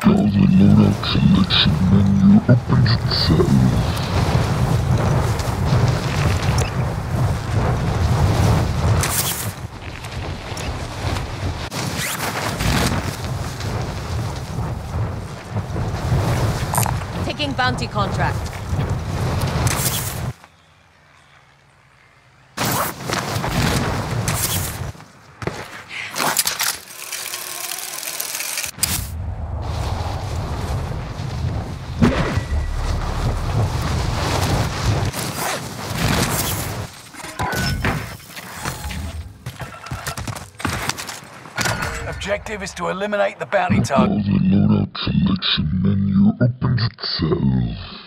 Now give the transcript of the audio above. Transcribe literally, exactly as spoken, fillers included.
Now the loadout selection menu opens itself. Taking bounty contract. Objective is to eliminate the bounty target. Now the loadout selection menu opens itself.